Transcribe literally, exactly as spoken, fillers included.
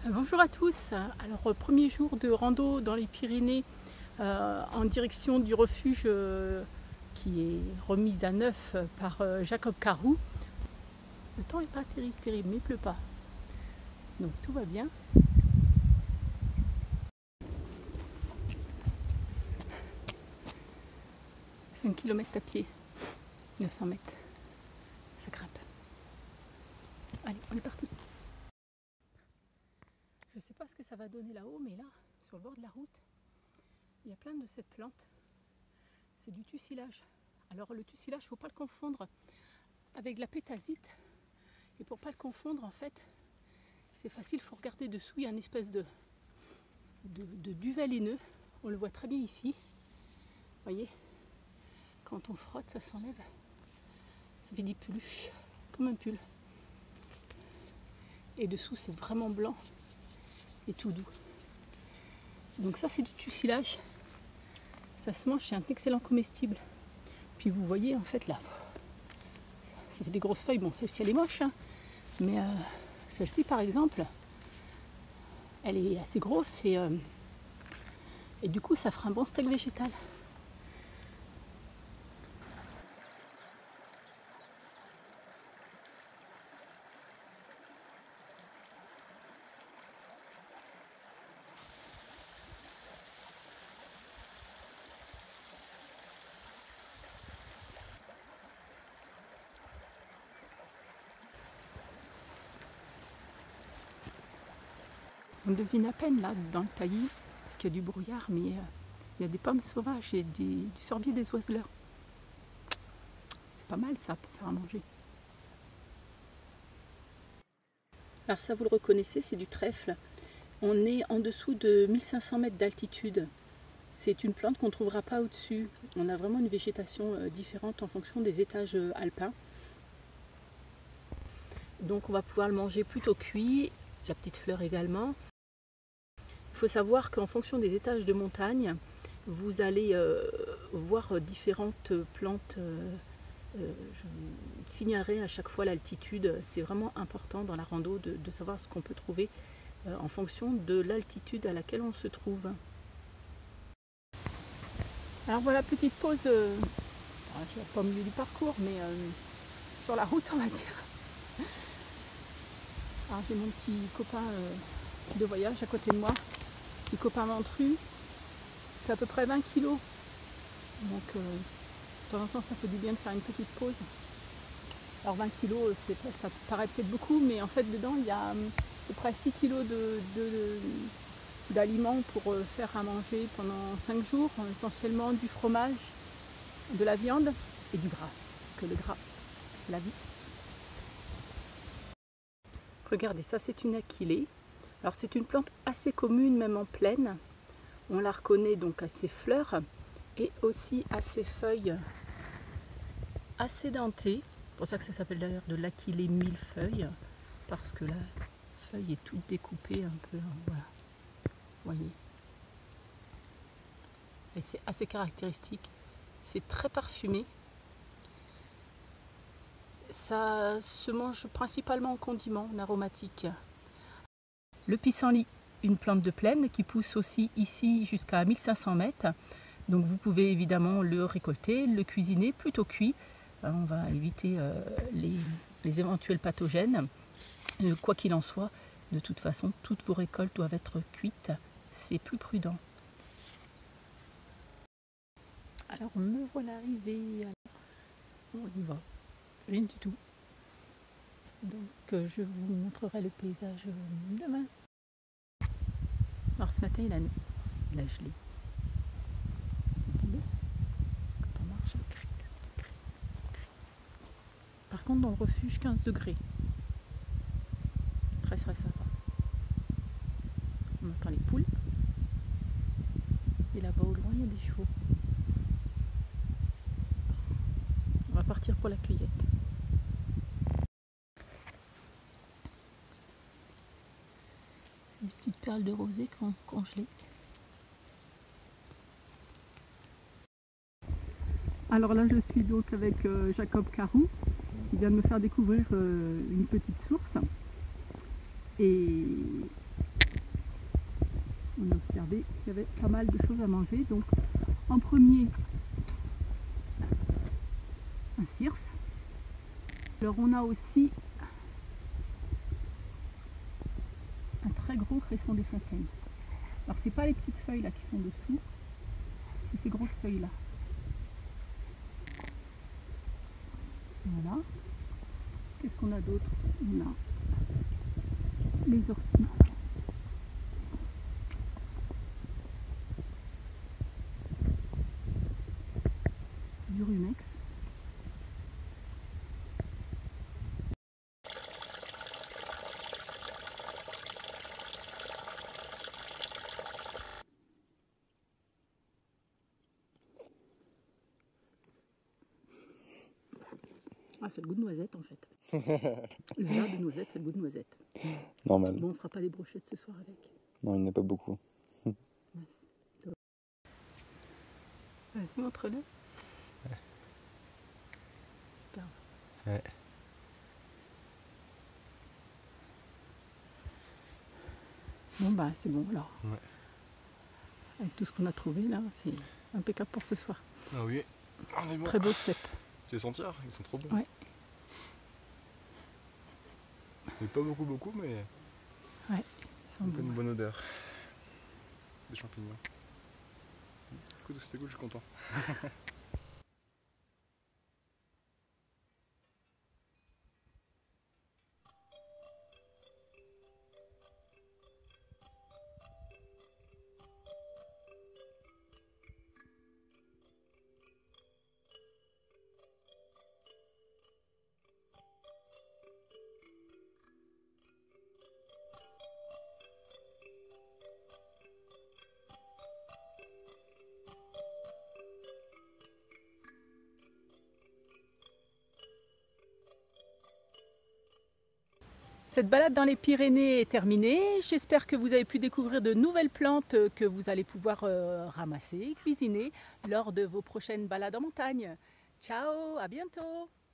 Bonjour à tous. Alors, premier jour de rando dans les Pyrénées euh, en direction du refuge euh, qui est remis à neuf par euh, Jacob Carou. Le temps n'est pas terrible, terrible, mais il ne pleut pas. Donc tout va bien. cinq kilomètres à pied, neuf cents mètres. Ça grimpe. Allez, on est parti. Je ne sais pas ce que ça va donner là-haut, mais là, sur le bord de la route, il y a plein de cette plante. C'est du tussilage. Alors le tussilage, il ne faut pas le confondre avec de la pétasite. Et pour ne pas le confondre, en fait, c'est facile, il faut regarder dessous, il y a une espèce de, de, de duvet laineux. On le voit très bien ici. Vous voyez, quand on frotte, ça s'enlève. Ça fait des peluches, comme un pull. Et dessous, c'est vraiment blanc et tout doux. Donc ça, c'est du tussilage. Ça se mange, c'est un excellent comestible. Puis vous voyez, en fait, là, ça fait des grosses feuilles. Bon, celle-ci, elle est moche, hein, mais euh, celle-ci, par exemple, elle est assez grosse et, euh, et du coup, ça fera un bon steak végétal. On devine à peine là dans le taillis, parce qu'il y a du brouillard, mais euh, il y a des pommes sauvages et des, du sorbier des oiseleurs. C'est pas mal ça pour faire à manger. Alors ça, vous le reconnaissez, c'est du trèfle. On est en dessous de mille cinq cents mètres d'altitude. C'est une plante qu'on ne trouvera pas au-dessus. On a vraiment une végétation euh, différente en fonction des étages euh, alpins. Donc on va pouvoir le manger plutôt cuit, la petite fleur également. Il faut savoir qu'en fonction des étages de montagne, vous allez euh, voir différentes plantes. Euh, euh, je vous signalerai à chaque fois l'altitude. C'est vraiment important dans la rando de, de savoir ce qu'on peut trouver euh, en fonction de l'altitude à laquelle on se trouve. Alors voilà, petite pause, euh, je ne vais pas au milieu du parcours, mais euh, sur la route, on va dire. Alors j'ai mon petit copain euh, de voyage à côté de moi. Petit copain ventru, il fait à peu près vingt kilos. Donc euh, de temps en temps ça fait du bien de faire une petite pause. Alors vingt kilos, ça paraît peut-être beaucoup, mais en fait dedans il y a à peu près six kilos de, de, de, d'aliments pour faire à manger pendant cinq jours, essentiellement du fromage, de la viande et du gras. Parce que le gras, c'est la vie. Regardez, ça c'est une achillée. Alors c'est une plante assez commune, même en plaine. On la reconnaît donc à ses fleurs et aussi à ses feuilles assez dentées. C'est pour ça que ça s'appelle d'ailleurs de l'achillée millefeuille, parce que la feuille est toute découpée un peu. Voilà, vous voyez. Et c'est assez caractéristique. C'est très parfumé. Ça se mange principalement en condiment, en aromatique. Le pissenlit, une plante de plaine qui pousse aussi ici jusqu'à mille cinq cents mètres. Donc vous pouvez évidemment le récolter, le cuisiner plutôt cuit. On va éviter euh, les, les éventuels pathogènes. Euh, quoi qu'il en soit, de toute façon, toutes vos récoltes doivent être cuites. C'est plus prudent. Alors me voilà arrivée. On y va. Rien du tout. Donc euh, je vous montrerai le paysage euh, demain. Alors ce matin il a, il a gelé. Vous entendez? Quand on marche, il crie, crie, crie. Par contre dans le refuge quinze degrés. Très très sympa. On entend les poules. Et là-bas au loin il y a des chevaux. On va partir pour la cueillette. Des petites perles de rosée congelées. Alors là je suis donc avec euh, Jacob Carou qui vient de me faire découvrir euh, une petite source. Et On a observé qu'il y avait pas mal de choses à manger. Donc en premier, un cirfe. Alors on a aussi un très gros cresson des fontaines. Alors c'est pas les petites feuilles là qui sont dessous, c'est ces grosses feuilles là. Voilà. Qu'est-ce qu'on a d'autre? On a les orties. Du rumex. Ah, c'est le goût de noisette en fait. Le verre de noisette, c'est le goût de noisette. Normal. Bon, on fera pas des brochettes ce soir avec. Non, il n'y en a pas beaucoup. Vas-y, montre-le. Ouais. Super. Ouais. Bon bah c'est bon alors. Ouais. Avec tout ce qu'on a trouvé là, c'est impeccable pour ce soir. Ah oui. On est bon. Très beau cèpe. Tu les sentir? Ils sont trop bons. Ouais. Mais pas beaucoup beaucoup mais Ouais. Ils sont un peu bons. une bonne odeur. Des champignons. Écoute, c'était cool, je suis content. Cette balade dans les Pyrénées est terminée. J'espère que vous avez pu découvrir de nouvelles plantes que vous allez pouvoir euh, ramasser, cuisiner lors de vos prochaines balades en montagne. Ciao, à bientôt!